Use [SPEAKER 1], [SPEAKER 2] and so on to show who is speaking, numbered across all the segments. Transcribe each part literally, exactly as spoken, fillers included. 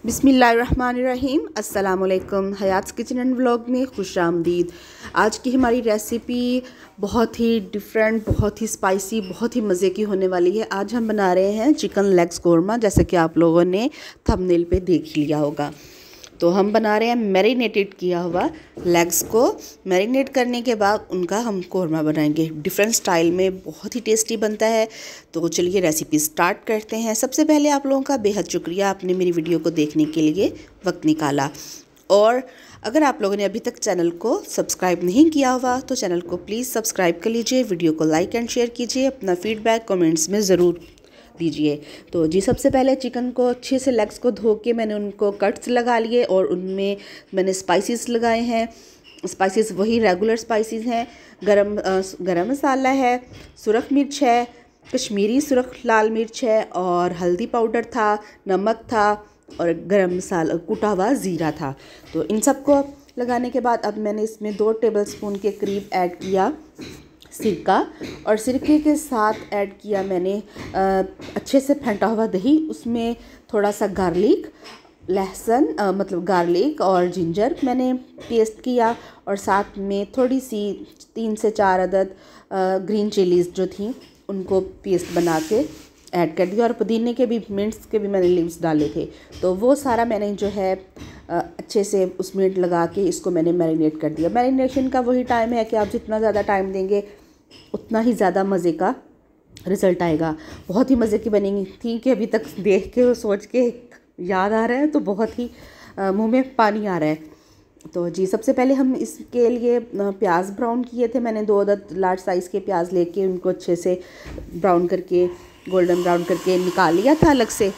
[SPEAKER 1] बिस्मिल्लाहिर्रहमानिर्रहीम। अस्सलामुअलैकुम। हयात्स kitchen and vlog में खुश आमदीद। आज की हमारी रेसिपी बहुत ही डिफरेंट, बहुत ही स्पाइसी, बहुत ही मज़े की होने वाली है। आज हम बना रहे हैं चिकन लेग्स कोरमा, जैसे कि आप लोगों ने थंबनेल पे देख लिया होगा। तो हम बना रहे हैं मैरिनेटेड किया हुआ लेग्स को। मैरिनेट करने के बाद उनका हम कोरमा बनाएंगे डिफरेंट स्टाइल में, बहुत ही टेस्टी बनता है। तो चलिए रेसिपी स्टार्ट करते हैं। सबसे पहले आप लोगों का बेहद शुक्रिया, आपने मेरी वीडियो को देखने के लिए वक्त निकाला। और अगर आप लोगों ने अभी तक चैनल को सब्सक्राइब नहीं किया हुआ तो चैनल को प्लीज़ सब्सक्राइब कर लीजिए, वीडियो को लाइक एंड शेयर कीजिए, अपना फीडबैक कमेंट्स में ज़रूर दीजिए। तो जी सबसे पहले चिकन को अच्छे से लेग्स को धो के मैंने उनको कट्स लगा लिए और उनमें मैंने स्पाइसेस लगाए हैं। स्पाइसेस वही रेगुलर स्पाइसेस हैं। गरम गरम मसाला है, सुरख मिर्च है, कश्मीरी सुरख लाल मिर्च है, और हल्दी पाउडर था, नमक था, और गरम मसाला कुटा हुआ ज़ीरा था। तो इन सबको लगाने के बाद अब मैंने इसमें दो टेबलस्पून के करीब ऐड किया सिरका, और सिरके के साथ ऐड किया मैंने आ, अच्छे से फेंटा हुआ दही। उसमें थोड़ा सा गार्लिक, लहसुन मतलब गार्लिक और जिंजर मैंने पेस्ट किया, और साथ में थोड़ी सी तीन से चार अदद ग्रीन चिलीज़ जो थी उनको पेस्ट बना के ऐड कर दिया, और पुदीने के भी मिंट्स के भी मैंने लीव्स डाले थे। तो वो सारा मैंने जो है अच्छे से उसमें लगा के इसको मैंने मैरिनेट कर दिया। मैरिनेशन का वही टाइम है कि आप जितना ज़्यादा टाइम देंगे उतना ही ज़्यादा मज़े का रिज़ल्ट आएगा। बहुत ही मज़े की बनेगी थी कि अभी तक देख के और सोच के याद आ रहा है, तो बहुत ही मुंह में पानी आ रहा है। तो जी सबसे पहले हम इसके लिए प्याज ब्राउन किए थे। मैंने दो अदद लार्ज साइज़ के प्याज लेके उनको अच्छे से ब्राउन करके, गोल्डन ब्राउन करके निकाल लिया था अलग से।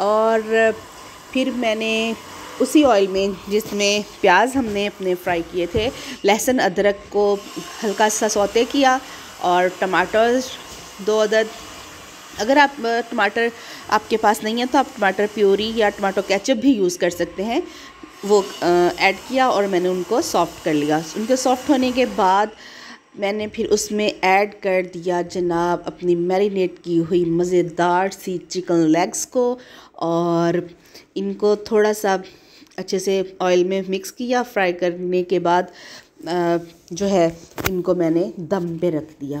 [SPEAKER 1] और फिर मैंने उसी ऑयल में जिसमें प्याज हमने अपने फ्राई किए थे, लहसुन अदरक को हल्का सा सौते किया, और टमाटर दो अदद। अगर आप टमाटर आपके पास नहीं है तो आप टमाटर प्योरी या टमाटो केचप भी यूज़ कर सकते हैं, वो ऐड किया और मैंने उनको सॉफ़्ट कर लिया। उनके सॉफ़्ट होने के बाद मैंने फिर उसमें ऐड कर दिया जनाब अपनी मैरिनेट की हुई मज़ेदार सी चिकन लेग्स को, और इनको थोड़ा सा अच्छे से ऑयल में मिक्स किया। फ्राई करने के बाद जो है इनको मैंने दम पे रख दिया,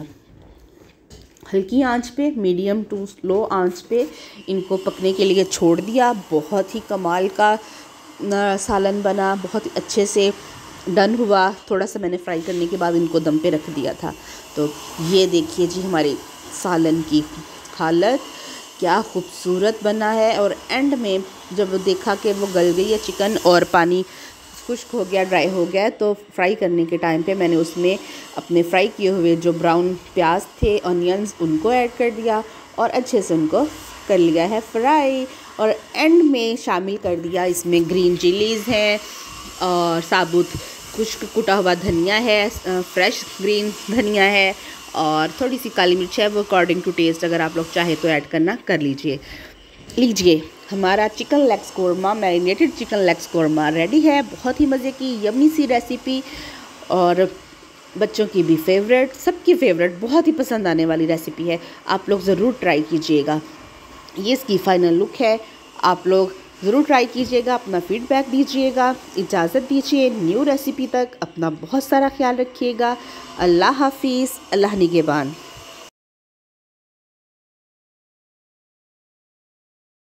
[SPEAKER 1] हल्की आंच पे, मीडियम टू लो आंच पे इनको पकने के लिए छोड़ दिया। बहुत ही कमाल का सालन बना, बहुत ही अच्छे से डन हुआ। थोड़ा सा मैंने फ्राई करने के बाद इनको दम पे रख दिया था। तो ये देखिए जी हमारे सालन की हालत क्या खूबसूरत बना है। और एंड में जब देखा कि वो गल गई है चिकन और पानी खुश्क हो गया, ड्राई हो गया, तो फ्राई करने के टाइम पे मैंने उसमें अपने फ्राई किए हुए जो ब्राउन प्याज थे, ऑनियंस, उनको ऐड कर दिया और अच्छे से उनको कर लिया है फ्राई। और एंड में शामिल कर दिया इसमें ग्रीन चिलीज़ हैं, और साबुत खुश्क कुटा हुआ धनिया है, फ्रेश ग्रीन धनिया है, और थोड़ी सी काली मिर्च है, वो अकॉर्डिंग टू टेस्ट अगर आप लोग चाहे तो ऐड करना कर लीजिए। लीजिए हमारा chicken legs korma, marinated chicken legs korma ready है। बहुत ही मज़े की यम्मी सी रेसिपी, और बच्चों की भी फेवरेट, सबकी फेवरेट, बहुत ही पसंद आने वाली रेसिपी है। आप लोग ज़रूर ट्राई कीजिएगा। ये इसकी फ़ाइनल लुक है, आप लोग ज़रूर ट्राई कीजिएगा, अपना फ़ीडबैक दीजिएगा। इजाज़त दीजिए, न्यू रेसिपी तक अपना बहुत सारा ख्याल रखिएगा। अल्लाह हाफिज़, अल्लाह निगहबान।